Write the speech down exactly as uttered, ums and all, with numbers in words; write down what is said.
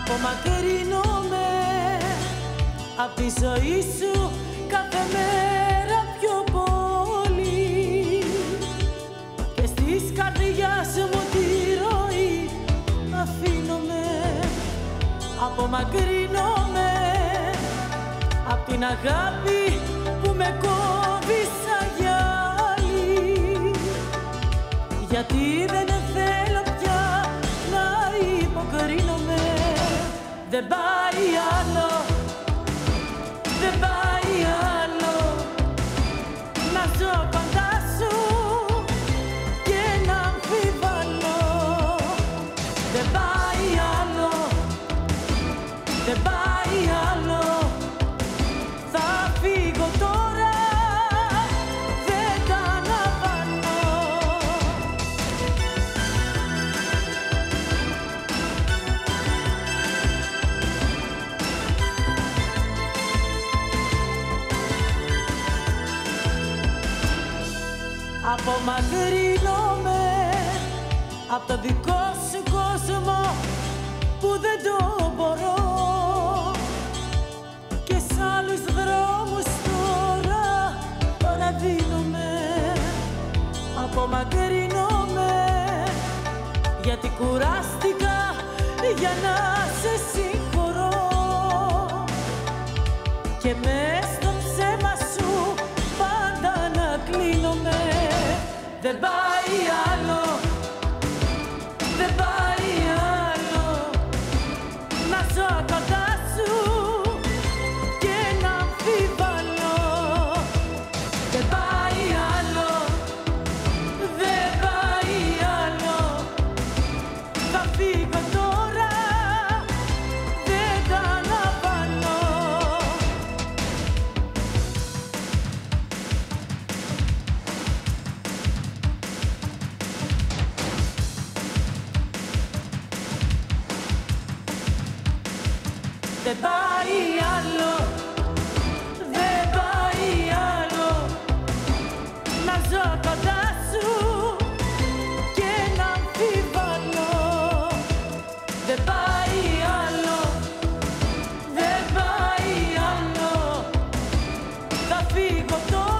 Απομακρύνομαι απ' τη ζωή σου κάθε μέρα πιο πολύ και στις καρδιάς μου τη ροή αφήνομαι. Απομακρύνομαι απ' την αγάπη που με κόβει σαν γυάλι, γιατί δεν θέλω πια να υποκρίνομαι. Δεν πάει άλλο, δεν πάει άλλο να ζω κοντά σου και να αμφιβάλλω. Δεν πάει άλλο, δεν πάει άλλο, θα φύγω τώρα, δεν τα αναβάνω. Απομακρύνομαι απ' το δικό σου κόσμο που δεν το μπορώ και σ' άλλους δρόμους τώρα παραδίνομαι. Απομακρύνομαι γιατί κουράστηκα για να σε συγχωρώ και μες στο ψέμα σου πάντα να κλείνομαι. Δεν πάει άλλο, δεν πάει άλλο να ζω κοντά σου και να αμφιβάλλω. Δεν πάει άλλο, δεν πάει άλλο, θα φύγω τώρα, δεν τα αναβάνω. Δεν πάει άλλο, δεν πάει άλλο να ζω κοντά σου και να αμφιβάλλω. Δεν πάει άλλο, δεν πάει άλλο, θα φύγω τώρα.